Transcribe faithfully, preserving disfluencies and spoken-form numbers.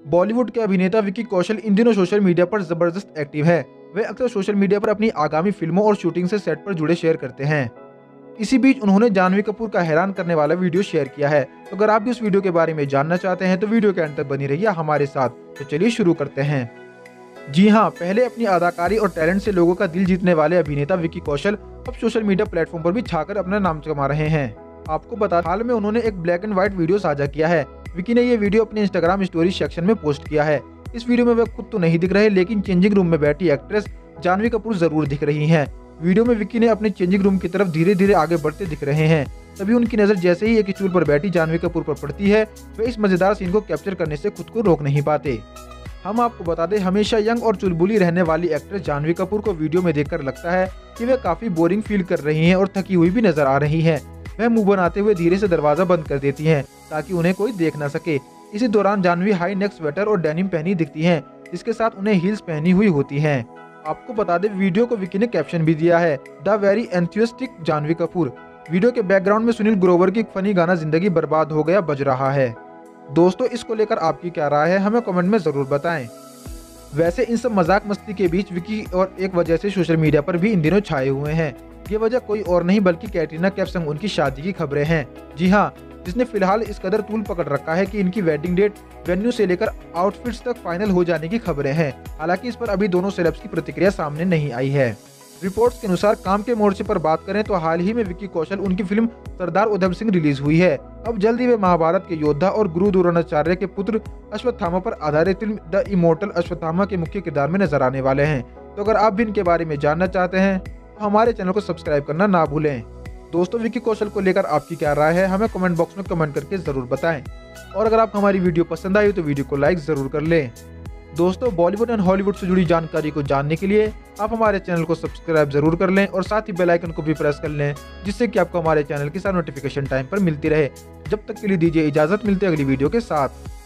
बॉलीवुड के अभिनेता विकी कौशल इन दिनों सोशल मीडिया पर जबरदस्त एक्टिव है। वे अक्सर सोशल मीडिया पर अपनी आगामी फिल्मों और शूटिंग से सेट पर जुड़े शेयर करते हैं। इसी बीच उन्होंने जानवी कपूर का हैरान करने वाला वीडियो शेयर किया है। तो अगर आप भी उस वीडियो के बारे में जानना चाहते हैं तो वीडियो के अंत तक बनी रहिए हमारे साथ। तो चलिए शुरू करते हैं। जी हाँ, पहले अपनी अदाकारी और टैलेंट से लोगों का दिल जीतने वाले अभिनेता विकी कौशल अब सोशल मीडिया प्लेटफॉर्म पर भी छाकर अपना नाम कमा रहे हैं। आपको बता, हाल में उन्होंने एक ब्लैक एंड व्हाइट वीडियो साझा किया है। विकी ने ये वीडियो अपने इंस्टाग्राम स्टोरी सेक्शन में पोस्ट किया है। इस वीडियो में वे खुद तो नहीं दिख रहे, लेकिन चेंजिंग रूम में बैठी एक्ट्रेस जानवी कपूर जरूर दिख रही हैं। वीडियो में विकी ने अपने चेंजिंग रूम की तरफ धीरे धीरे आगे बढ़ते दिख रहे हैं। तभी उनकी नजर जैसे ही एक स्टूल पर बैठी जानवी कपूर पर पड़ती है, वे इस मजेदार सीन को कैप्चर करने से खुद को रोक नहीं पाते। हम आपको बता दें, हमेशा यंग और चुलबुली रहने वाली एक्ट्रेस जानवी कपूर को वीडियो में देखकर लगता है कि वे काफी बोरिंग फील कर रही हैं और थकी हुई भी नजर आ रही हैं। वह मुंह बनाते हुए धीरे से दरवाजा बंद कर देती हैं ताकि उन्हें कोई देख न सके। इसी दौरान जानवी हाई नेक स्वेटर और डेनिम पहनी दिखती हैं, जिसके साथ उन्हें हील्स पहनी हुई होती हैं। आपको बता दें, वीडियो को विकी ने कैप्शन भी दिया है, the very enthusiastic Janhvi Kapoor. Video के बैकग्राउंड में सुनील ग्रोवर की फनी गाना जिंदगी बर्बाद हो गया बज रहा है। दोस्तों, इसको लेकर आपकी क्या राय है, हमें कमेंट में जरूर बताएं। वैसे इन सब मजाक मस्ती के बीच विकी और एक वजह से सोशल मीडिया पर भी इन दिनों छाए हुए हैं। ये वजह कोई और नहीं बल्कि कैटरीना कैफ संग उनकी शादी की खबरें हैं। जी हाँ, जिसने फिलहाल इस कदर तूल पकड़ रखा है कि इनकी वेडिंग डेट, वेन्यू से लेकर आउटफिट्स तक फाइनल हो जाने की खबरें हैं। हालांकि इस पर अभी दोनों सेलेब्स की प्रतिक्रिया सामने नहीं आई है। रिपोर्ट्स के अनुसार काम के मोर्चे पर बात करें तो हाल ही में विकी कौशल उनकी फिल्म सरदार उधम सिंह रिलीज हुई है। अब जल्द ही वे महाभारत के योद्धा और गुरु द्रोणाचार्य के पुत्र अश्वत्थामा पर आधारित फिल्म द इमोर्टल अश्वत्थामा के मुख्य किरदार में नजर आने वाले हैं। तो अगर आप भी इनके बारे में जानना चाहते हैं तो हमारे चैनल को सब्सक्राइब करना ना भूलें। दोस्तों, विकी कौशल को लेकर आपकी क्या राय है, हमें कमेंट बॉक्स में कमेंट करके जरूर बताएं। और अगर आपको हमारी वीडियो पसंद आई तो वीडियो को लाइक जरूर कर लें। दोस्तों, बॉलीवुड एंड हॉलीवुड से जुड़ी जानकारी को जानने के लिए आप हमारे चैनल को सब्सक्राइब जरूर कर लें और साथ ही बेल आइकन को भी प्रेस कर लें, जिससे कि आपको हमारे चैनल की सारी नोटिफिकेशन टाइम पर मिलती रहे। जब तक के लिए दीजिए इजाजत, मिलते हैं अगली वीडियो के साथ।